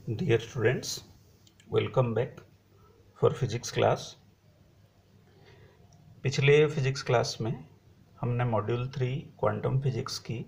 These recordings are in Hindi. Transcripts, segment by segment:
Dear students, welcome back for physics class। पिछले फिजिक्स क्लास में हमने मॉड्यूल 3 क्वांटम फिजिक्स की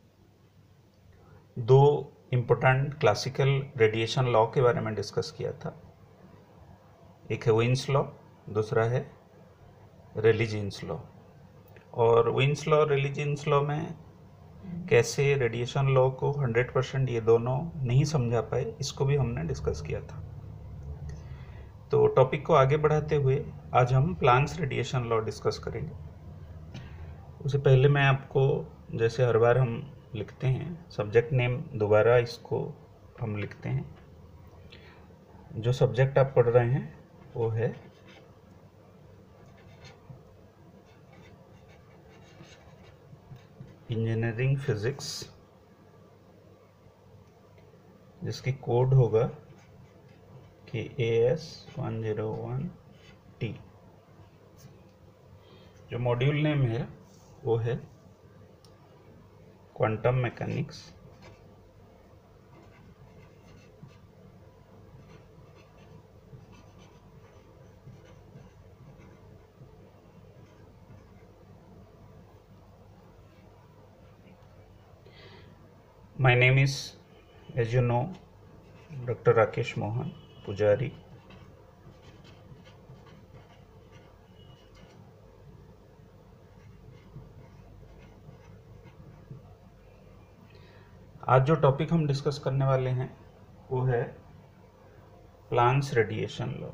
दो इम्पोर्टेंट क्लासिकल रेडिएशन लॉ के बारे में डिस्कस किया था। एक है विन्स लॉ, दूसरा है रेली जीन्स लॉ। और Wien's law Rayleigh Jeans law में कैसे रेडिएशन लॉ को 100% ये दोनों नहीं समझा पाए, इसको भी हमने डिस्कस किया था। तो टॉपिक को आगे बढ़ाते हुए आज हम प्लैंक्स रेडिएशन लॉ डिस्कस करेंगे। उससे पहले मैं आपको, जैसे हर बार हम लिखते हैं, सब्जेक्ट नेम दोबारा इसको हम लिखते हैं। जो सब्जेक्ट आप पढ़ रहे हैं वो है इंजीनियरिंग फिजिक्स, जिसकी कोड होगा कि AS101T। जो मॉड्यूल नेम है वो है quantum mechanics My name is, as you know, Dr. Rakesh Mohan Pujari। आज जो टॉपिक हम डिस्कस करने वाले हैं वो है प्लैंक्स रेडिएशन लॉ।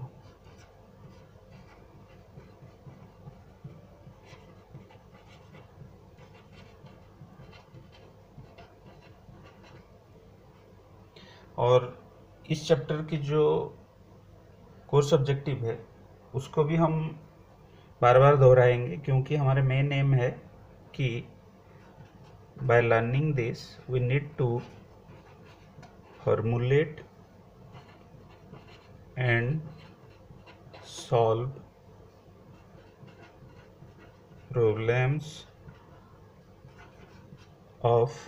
और इस चैप्टर की जो कोर्स ऑब्जेक्टिव है उसको भी हम बार बार दोहराएंगे, क्योंकि हमारे मेन एम है कि by learning this we need to formulate and solve problems of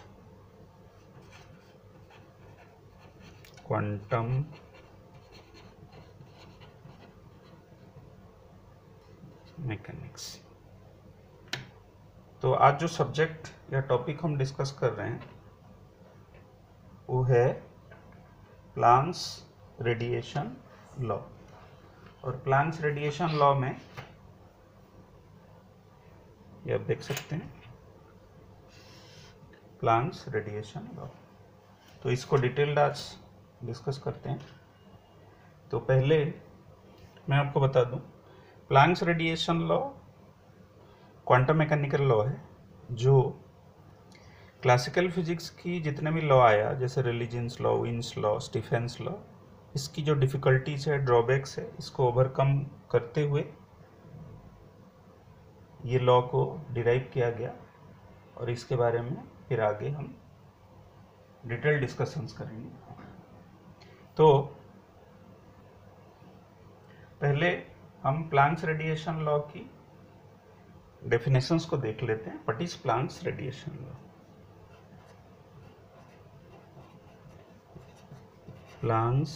quantum mechanics. तो आज जो सब्जेक्ट या टॉपिक हम डिस्कस कर रहे हैं वो है प्लैंक्स रेडिएशन लॉ। और प्लैंक्स रेडिएशन लॉ में ये आप देख सकते हैं, प्लैंक्स रेडिएशन लॉ। तो इसको डिटेल्ड आज डिस्कस करते हैं। तो पहले मैं आपको बता दूं, Planck's radiation law quantum mechanical law है जो क्लासिकल फिजिक्स की जितने भी लॉ आया, जैसे Rayleigh Jeans law, Wien's law, Stefan's law, इसकी जो डिफ़िकल्टीज है, ड्रॉबैक्स है, इसको ओवरकम करते हुए ये लॉ को डिराइव किया गया। और इसके बारे में फिर आगे हम डिटेल डिस्कशंस करेंगे। तो पहले हम प्लैंक्स रेडिएशन लॉ की डेफिनेशंस को देख लेते हैं। What is Planck's radiation law? Planck's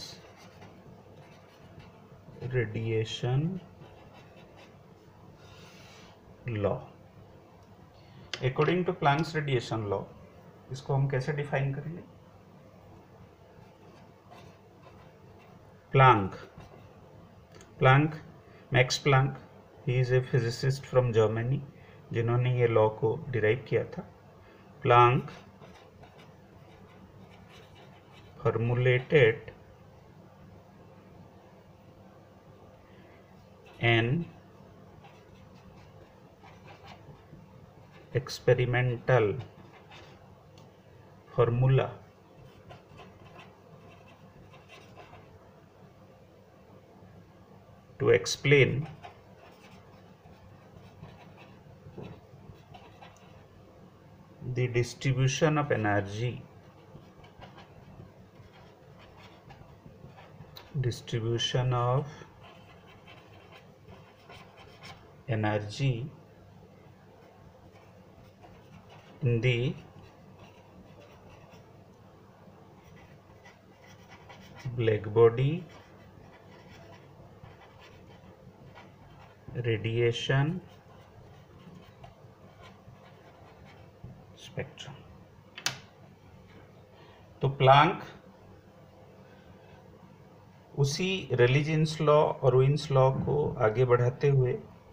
radiation law, according to Planck's radiation law, इसको हम कैसे डिफाइन करेंगे? Planck, Max Planck, he is a physicist from Germany जिन्होंने ये लॉ को डिराइव किया था। Planck formulated an experimental formula to explain the distribution of energy in the black body radiation spectrum. तो प्लांक उसी रेली-जीन्स लॉ और विन्स लॉ को आगे बढ़ाते हुए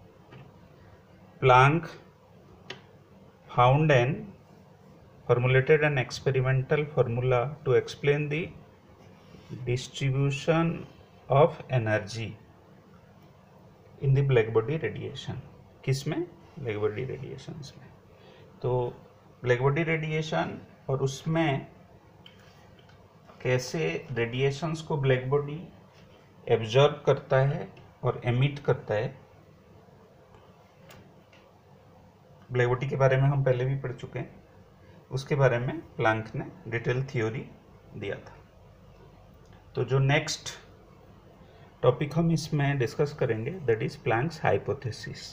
Planck found and formulated an experimental formula to explain the distribution of energy in the black body radiation। किसमें? ब्लैक बॉडी रेडिएशंस में। तो ब्लैक बॉडी रेडिएशन और उसमें कैसे रेडिएशंस को ब्लैक बॉडी एब्जॉर्ब करता है और एमिट करता है, ब्लैक बॉडी के बारे में हम पहले भी पढ़ चुके हैं। उसके बारे में प्लांक ने डिटेल थ्योरी दिया था। तो जो नेक्स्ट टॉपिक हम इसमें डिस्कस करेंगे दैट इज प्लांक्स हाइपोथेसिस।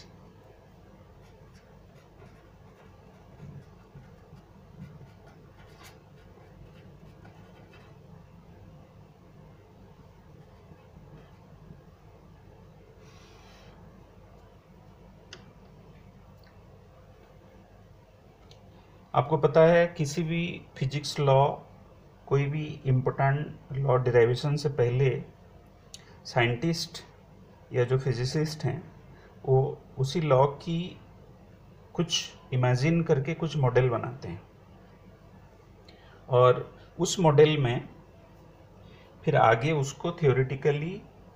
आपको पता है किसी भी फिजिक्स लॉ, कोई भी इम्पोर्टेंट लॉ डिराइवेशन से पहले साइंटिस्ट या जो फिजिसिस्ट हैं वो उसी लॉ की कुछ इमेजिन करके कुछ मॉडल बनाते हैं और उस मॉडल में फिर आगे उसको थ्योरेटिकली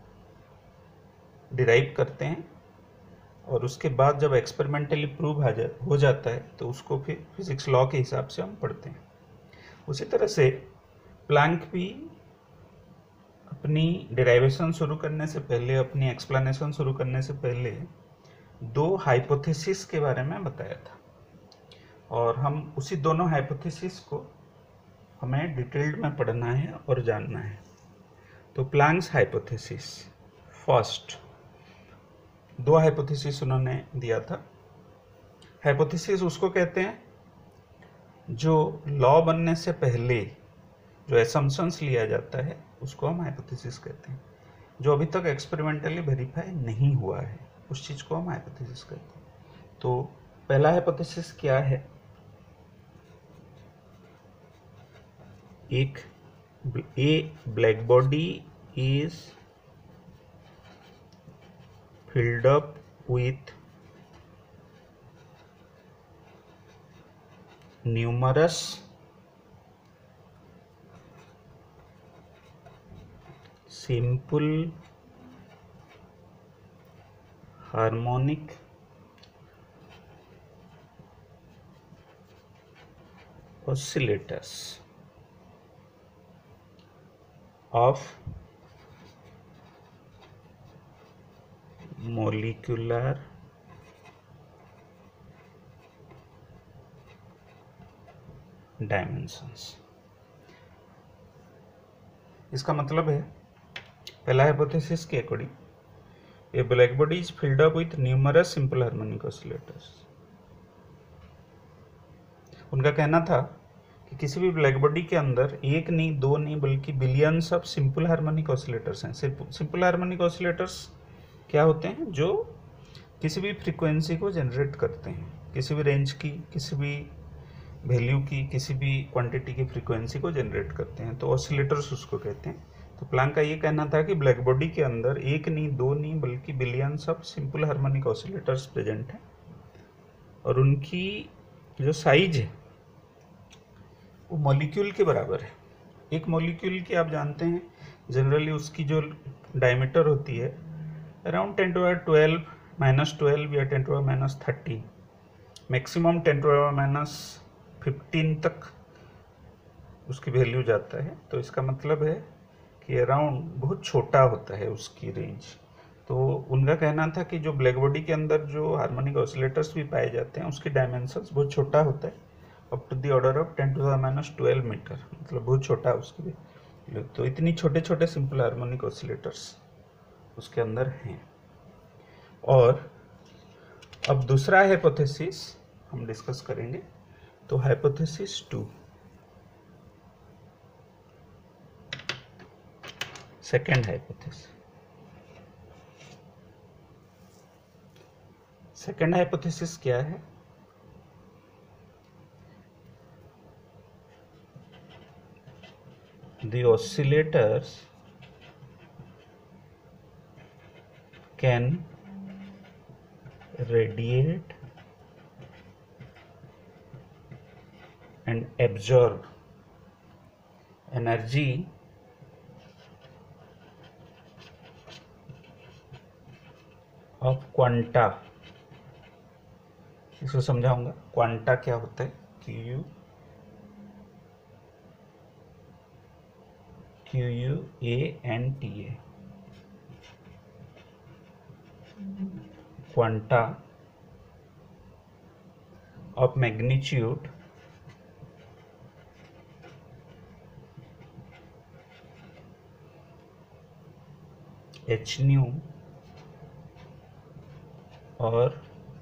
डिराइव करते हैं और उसके बाद जब एक्सपेरिमेंटली प्रूव हो जाता है तो उसको फिर फिजिक्स लॉ के हिसाब से हम पढ़ते हैं। उसी तरह से प्लांक भी अपनी डिराइवेशन शुरू करने से पहले, अपनी एक्सप्लेनेशन शुरू करने से पहले 2 हाइपोथेसिस के बारे में बताया था और हम उसी दोनों हाइपोथेसिस को हमें डिटेल्ड में पढ़ना है और जानना है। तो प्लांक्स हाइपोथेसिस, फर्स्ट 2 हाइपोथेसिस उन्होंने दिया था। हाइपोथेसिस उसको कहते हैं जो लॉ बनने से पहले जो एसम्पशंस लिया जाता है उसको हम हाइपोथेसिस कहते हैं। जो अभी तक एक्सपेरिमेंटली वेरीफाई नहीं हुआ है उस चीज़ को हम हाइपोथेसिस कहते हैं। तो पहला हाइपोथेसिस क्या है? एक black body is filled up with numerous simple harmonic oscillators of molecular dimensions। इसका मतलब है पहला हाइपोथेसिस के according a black body is filled up with numerous simple harmonic oscillators. उनका कहना था कि किसी भी ब्लैक बॉडी के अंदर एक नहीं, 2 नहीं, बल्कि billions of simple harmonic oscillators हैं। सिंपल हार्मोनिक ऑसिलेटर्स क्या होते हैं? जो किसी भी फ्रीक्वेंसी को जनरेट करते हैं, किसी भी रेंज की, किसी भी वैल्यू की, किसी भी क्वांटिटी की फ्रीक्वेंसी को जनरेट करते हैं, तो ऑसिलेटर्स उसको कहते हैं। तो प्लांक का ये कहना था कि ब्लैक बॉडी के अंदर एक नहीं, 2 नहीं, बल्कि billions of simple harmonic oscillators present हैं और उनकी जो साइज है वो मॉलिक्यूल के बराबर है। एक मॉलिक्यूल की आप जानते हैं जनरली उसकी जो डायमीटर होती है अराउंड 10⁻12 -12 या 10⁻13, मैक्सिमम 10⁻15 तक उसकी वैल्यू जाता है। तो इसका मतलब है कि अराउंड बहुत छोटा होता है उसकी रेंज। तो उनका कहना था कि जो ब्लैक बॉडी के अंदर जो हार्मोनिक ऑसिलेटर्स भी पाए जाते हैं उसकी डायमेंशंस बहुत छोटा होता है, up to the order of 10⁻12 metre, मतलब बहुत छोटा उसकी भी। तो इतनी छोटे छोटे सिंपल हार्मोनिक ऑसिलेटर्स उसके अंदर हैं। और अब दूसरा हाइपोथेसिस हम डिस्कस करेंगे। तो hypothesis 2, second hypothesis. Second hypothesis क्या है? The oscillators can radiate and absorb energy of quanta। इसको समझाऊंगा। क्वांटा क्या होता है? QUANTA, quanta of magnitude h nu और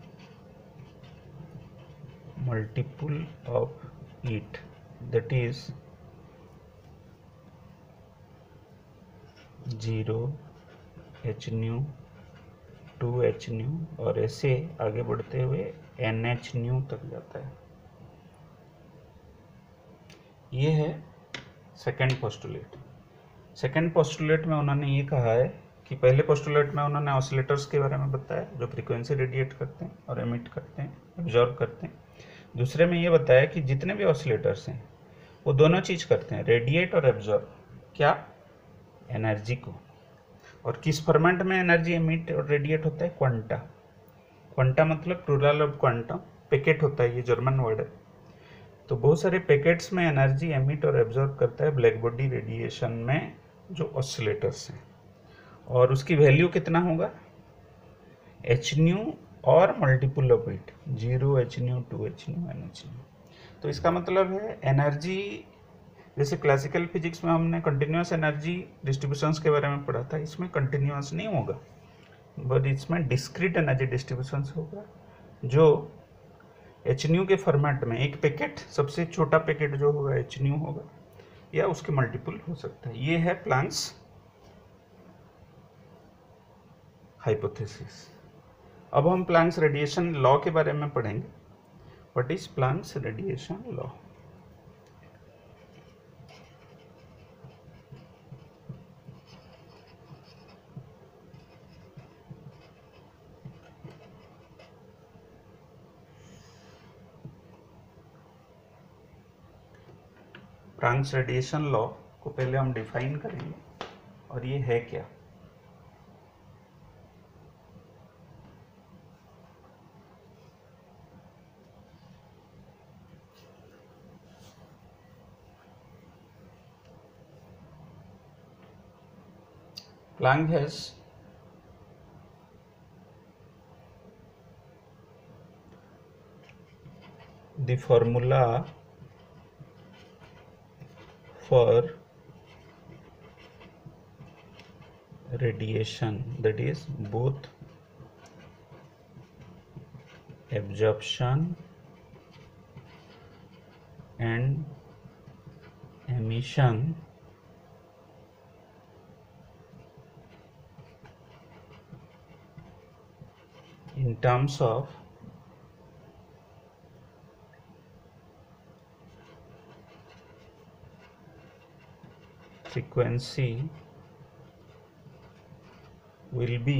multiple of it, that is 0 h nu 2 h nu और ऐसे आगे बढ़ते हुए NH nu तक जाता है। ये है सेकेंड पोस्टुलेट। सेकेंड पोस्टुलेट में उन्होंने ये कहा है कि पहले पोस्टुलेट में उन्होंने ऑसिलेटर्स के बारे में बताया जो फ्रीक्वेंसी रेडिएट करते हैं और एमिट करते हैं, एब्जॉर्ब करते हैं। दूसरे में ये बताया कि जितने भी ऑसिलेटर्स हैं वो दोनों चीज़ करते हैं, रेडिएट और एब्जॉर्ब। क्या? एनर्जी को। और किस फॉर्मेट में एनर्जी एमिट और रेडिएट होता है? क्वांटा। क्वांटा मतलब प्लूरल ऑफ क्वांटम, पैकेट होता है, ये जर्मन वर्ड है। तो बहुत सारे पैकेट्स में एनर्जी एमिट और एब्जॉर्ब करता है ब्लैक बॉडी रेडिएशन में जो ऑसिलेटर्स हैं। और उसकी वैल्यू कितना होगा? एच न्यू और multiple of it, 0 H nu 2 H nu N H nu. तो इसका मतलब है एनर्जी, जैसे क्लासिकल फिजिक्स में हमने कंटिन्यूस एनर्जी डिस्ट्रीब्यूशंस के बारे में पढ़ा था, इसमें कंटिन्यूस नहीं होगा बट इसमें डिस्क्रीट एनर्जी डिस्ट्रीब्यूशंस होगा जो एच न्यू के फॉर्मेट में एक पैकेट, सबसे छोटा पैकेट जो होगा एच न्यू होगा या उसके मल्टीपल हो सकता है। ये है प्लैंक्स हाइपोथेसिस। अब हम प्लैंक्स रेडिएशन लॉ के बारे में पढ़ेंगे। What is Planck's radiation law? Planck's radiation law को पहले हम डिफाइन करेंगे और ये है क्या। Planck has the formula for radiation, that is both absorption and emission in terms of frequency will be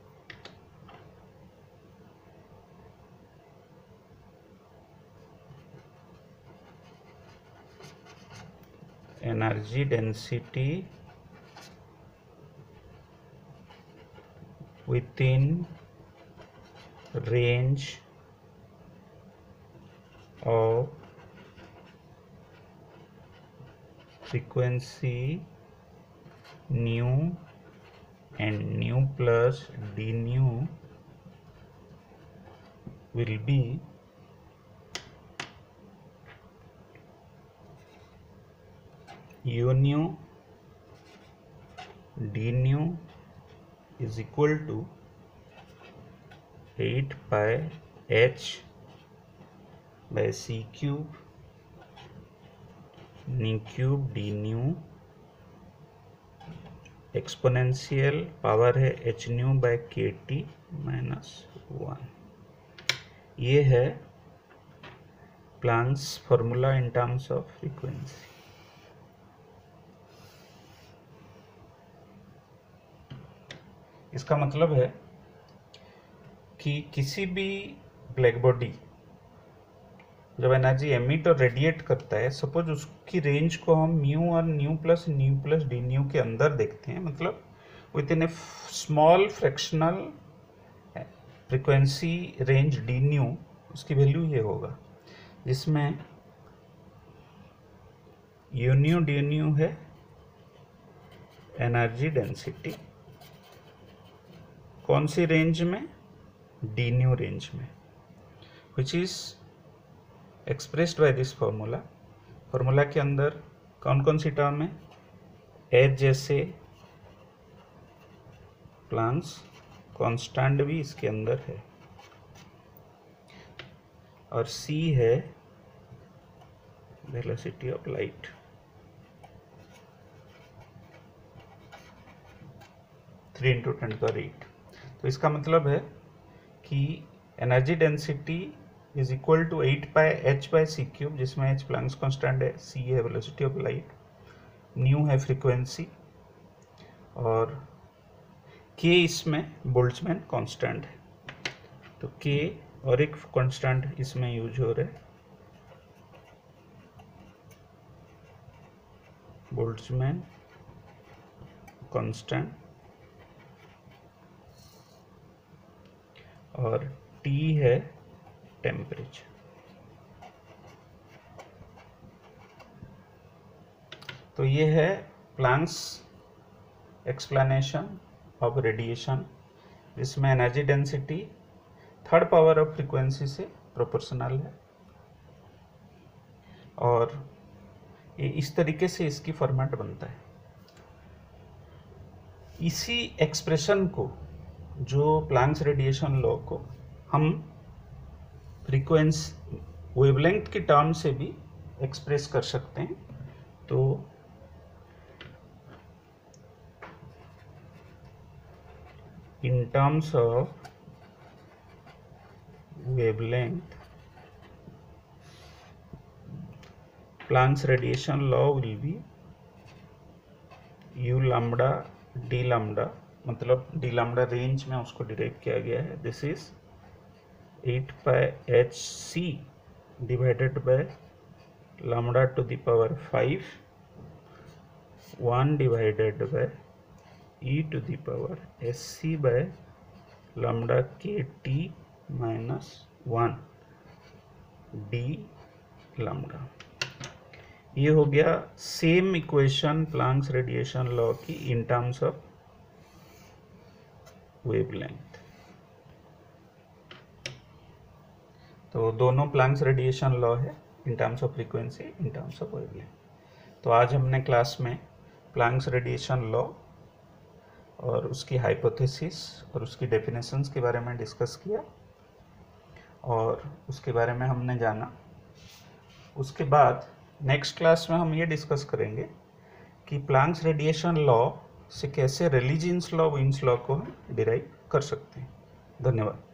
energy density within range of frequency nu and nu plus d nu will be u nu d nu is equal to 8 pi h by c cube nu cube d nu exponential power है H nu by K T minus 1। ये है Planck's formula in terms of frequency. इसका मतलब है कि किसी भी ब्लैक बॉडी जब एनर्जी एमिट और रेडिएट करता है, सपोज उसकी रेंज को हम म्यू और न्यू प्लस डी न्यू के अंदर देखते हैं, मतलब within a small fractional frequency range D nu, उसकी वैल्यू ये होगा जिसमें यू न्यू डी न्यू है एनर्जी डेंसिटी, कौन सी रेंज में? डी न्यू रेंज में, which is expressed by this formula. Formula के अंदर कौन कौन सी टर्म है? एच जैसे प्लैंक्स कांस्टेंट भी इसके अंदर है, और सी है velocity of light. Three into 10⁸। तो इसका मतलब है कि energy density is equal to 8 pi H by C cube, जिसमें एच प्लैंक्स कांस्टेंट है, सी है वेलोसिटी ऑफ लाइट, न्यू है फ्रीक्वेंसी, और के इसमें बोल्ट्जमैन कांस्टेंट है। तो के और एक कांस्टेंट इसमें यूज हो रहा है, बोल्ट्जमैन कांस्टेंट, और टी है टेम्परेचर। तो ये है प्लैंक्स एक्सप्लेनेशन ऑफ रेडिएशन, जिसमें energy density third power of frequency से प्रोपोर्शनल है, और ये इस तरीके से इसकी फॉर्मेट बनता है। इसी एक्सप्रेशन को, जो प्लैंक्स रेडिएशन लॉ को, हम फ्रीक्वेंसी वेवलेंथ की टर्म से भी एक्सप्रेस कर सकते हैं। तो in terms of wavelength, Planck's radiation law will be u lambda d lambda, मतलब d लैम्डा रेंज में उसको डिराइव किया गया है। This is 8 pi H C divided by lambda to the power 5 1 divided by e to the power S C by lambda K T minus 1 D lambda. ये हो गया same equation Planck's radiation law की इन टर्म्स ऑफ वेवलेंथ। तो दोनों प्लैंक्स रेडिएशन लॉ है in terms of frequency, in terms of wavelength. तो आज हमने क्लास में प्लैंक्स रेडिएशन लॉ और उसकी हाइपोथेसिस और उसकी डेफिनेशंस के बारे में डिस्कस किया, और उसके बारे में हमने जाना। उसके बाद नेक्स्ट क्लास में हम ये डिस्कस करेंगे कि प्लैंक्स रेडिएशन लॉ से कैसे रेलीजियंस लॉ, वीन्स लॉ को हम डिराइव कर सकते हैं। धन्यवाद।